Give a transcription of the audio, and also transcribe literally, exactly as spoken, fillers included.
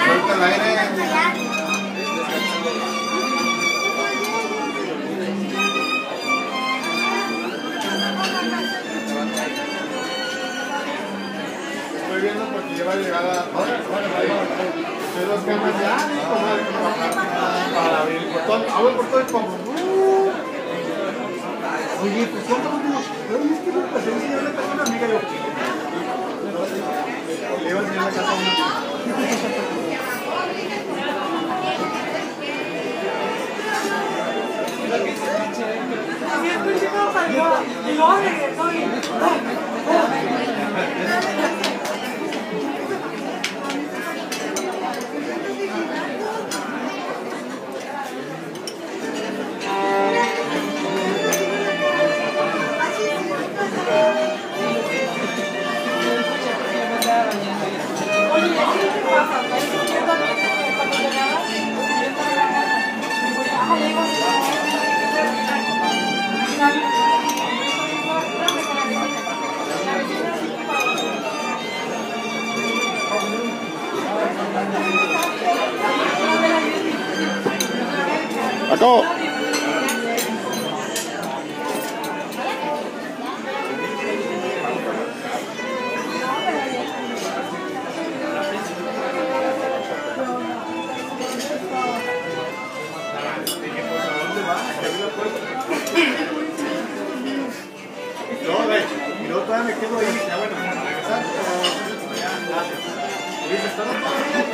Suelta el aire. Estoy viendo porque lleva llegada de dos camas ya, para abrir el portón. Abro el portón y pongo. Oye, pues ¿cómo no? Es que me presencia, yo le tengo una amiga, yo. Le iba a enseñar la casa a una. Y el principio salió y luego regresó y... Oye, ¿qué pasa? Yo también, cuando llegaba, yo estaba en la casa. Ah, le digo, Acabo. No, ve, y luego todavía me quedo ahí, ya bueno, para regresar. Gracias.